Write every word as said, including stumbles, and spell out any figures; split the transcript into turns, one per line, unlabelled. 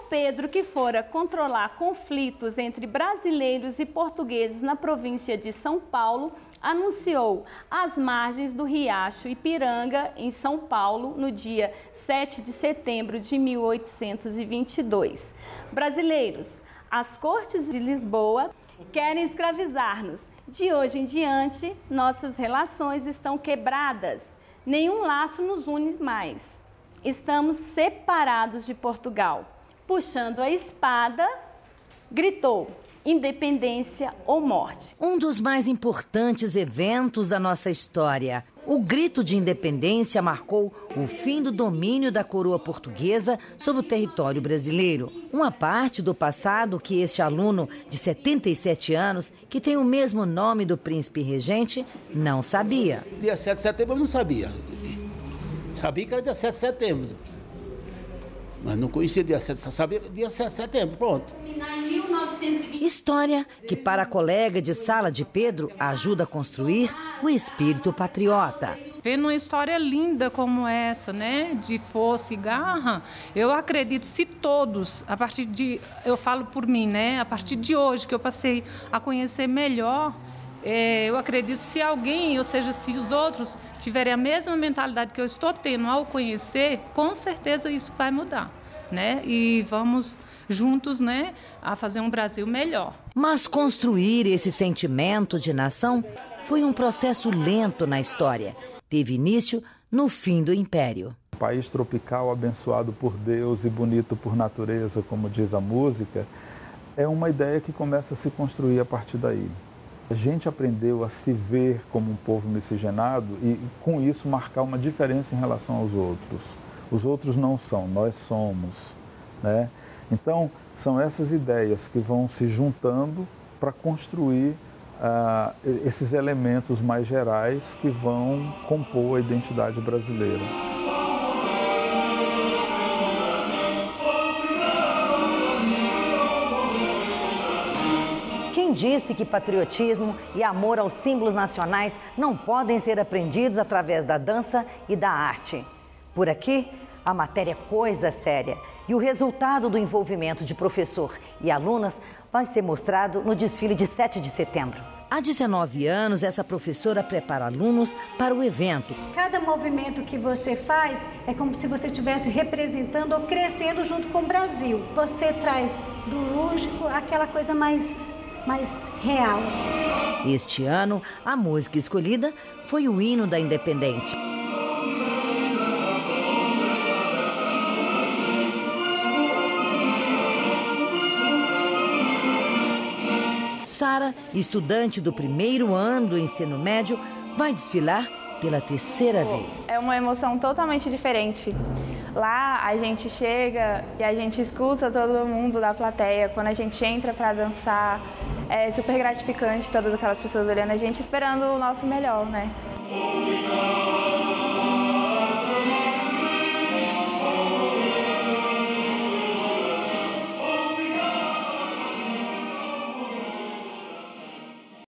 Pedro, que fora controlar conflitos entre brasileiros e portugueses na província de São Paulo, anunciou às margens do riacho Ipiranga, em São Paulo, no dia sete de setembro de mil oitocentos e vinte e dois. Brasileiros, as cortes de Lisboa querem escravizar-nos. De hoje em diante, nossas relações estão quebradas. Nenhum laço nos une mais. Estamos separados de Portugal. Puxando a espada, gritou: independência ou morte.
Um dos mais importantes eventos da nossa história. O grito de independência marcou o fim do domínio da coroa portuguesa sobre o território brasileiro. Uma parte do passado que este aluno de setenta e sete anos, que tem o mesmo nome do príncipe regente, não sabia.
Dia sete de setembro eu não sabia. Sabia que era dia sete de setembro. Mas não conhecia dia sete, só sabia dia sete de setembro, pronto.
História que, para a colega de sala de Pedro, ajuda a construir o espírito patriota.
Vendo uma história linda como essa, né, de força e garra, eu acredito, se todos, a partir de, eu falo por mim, né, a partir de hoje que eu passei a conhecer melhor, é, eu acredito se alguém, ou seja, se os outros tiverem a mesma mentalidade que eu estou tendo ao conhecer, com certeza isso vai mudar, né, e vamos juntos, né, a fazer um Brasil melhor.
Mas construir esse sentimento de nação foi um processo lento na história. Teve início no fim do Império.
Um país tropical abençoado por Deus e bonito por natureza, como diz a música, é uma ideia que começa a se construir a partir daí. A gente aprendeu a se ver como um povo miscigenado e, com isso, marcar uma diferença em relação aos outros. Os outros não são, nós somos, né? Então, são essas ideias que vão se juntando para construir uh, esses elementos mais gerais que vão compor a identidade brasileira.
Quem disse que patriotismo e amor aos símbolos nacionais não podem ser aprendidos através da dança e da arte? Por aqui, a matéria é coisa séria. E o resultado do envolvimento de professor e alunas vai ser mostrado no desfile de sete de setembro. Há dezenove anos, essa professora prepara alunos para o evento.
Cada movimento que você faz é como se você estivesse representando ou crescendo junto com o Brasil. Você traz do lúdico aquela coisa mais, mais real.
Este ano, a música escolhida foi o hino da independência. Sara, estudante do primeiro ano do ensino médio, vai desfilar pela terceira vez.
É uma emoção totalmente diferente. Lá a gente chega e a gente escuta todo mundo da plateia. Quando a gente entra para dançar, é super gratificante todas aquelas pessoas olhando a gente, esperando o nosso melhor, né?